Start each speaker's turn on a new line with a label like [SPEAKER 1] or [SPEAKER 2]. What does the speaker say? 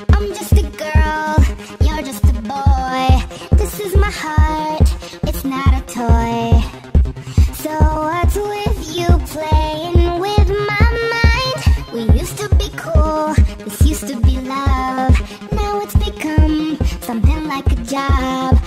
[SPEAKER 1] I'm just a girl, you're just a boy. This is my heart, it's not a toy. So what's with you playing with my mind? We used to be cool, this used to be love. Now it's become something like a job.